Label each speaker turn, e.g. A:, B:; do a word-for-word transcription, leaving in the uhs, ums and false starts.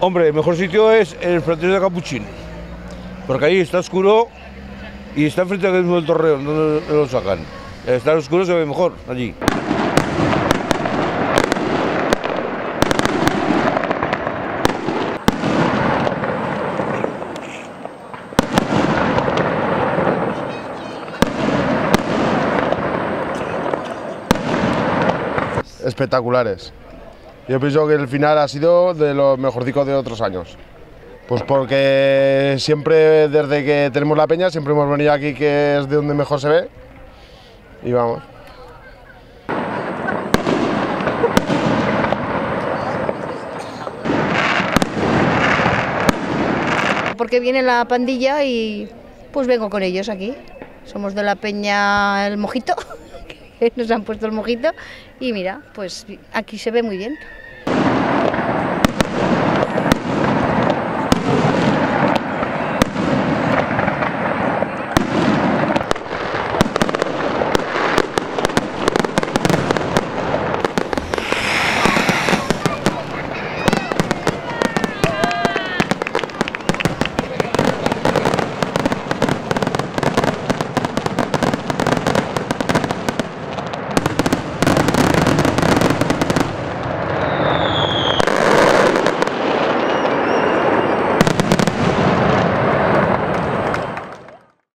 A: Hombre, el mejor sitio es el Fraternidad de Capuchín, porque ahí está oscuro y está enfrente del mismo del Torreón, donde lo sacan. Está oscuro, se ve mejor allí.
B: Espectaculares. Yo pienso que el final ha sido de los mejorcicos de otros años. Pues porque siempre, desde que tenemos la peña, siempre hemos venido aquí, que es de donde mejor se ve. Y vamos.
C: Porque viene la pandilla y pues vengo con ellos aquí. Somos de la peña El Mojito, que nos han puesto el mojito y mira, pues aquí se ve muy bien.